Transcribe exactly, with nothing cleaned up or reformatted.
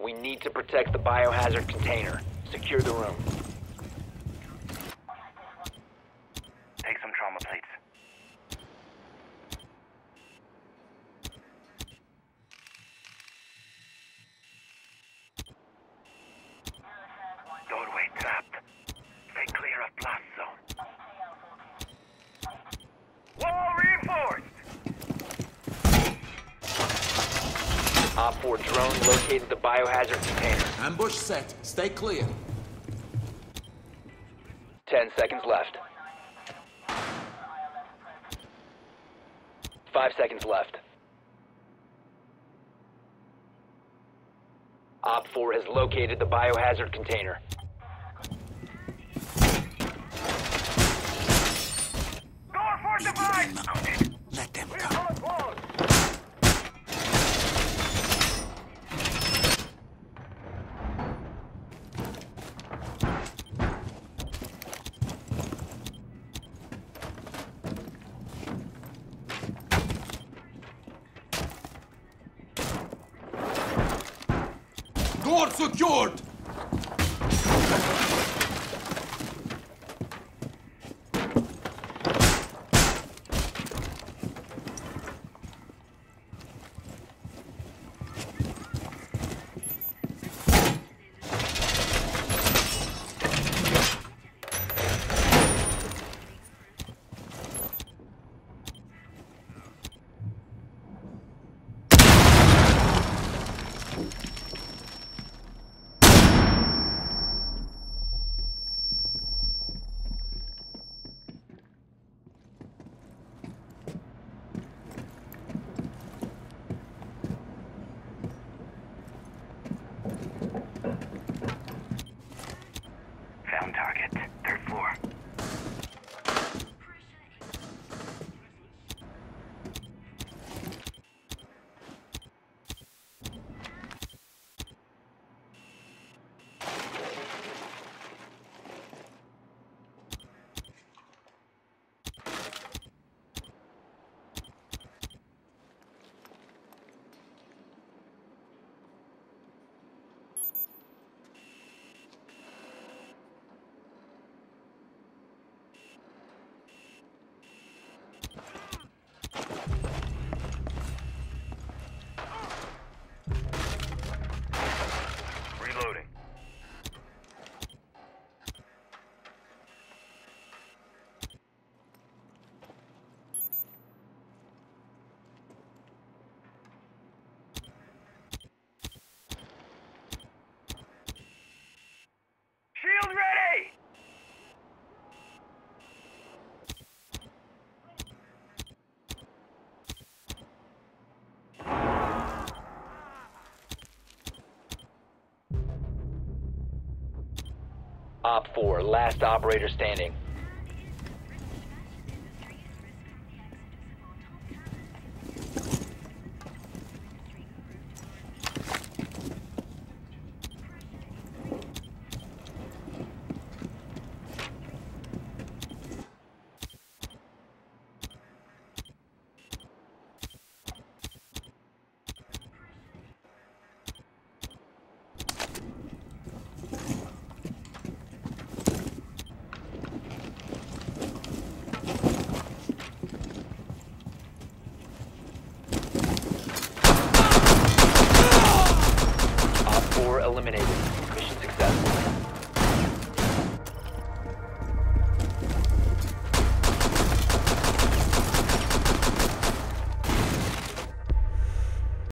We need to protect the biohazard container. Secure the room. Take some trauma plates. Doorway trapped. Stay clear of blast zone. Wall reinforced! Op four drone located the biohazard container. Ambush set. Stay clear. Ten seconds left. Five seconds left. Op four has located the biohazard container. Door fortified! Let them We're come. on close! Door secured! Found target. Third floor. Reloading. Shield ready! Op four, last operator standing. Op four eliminated.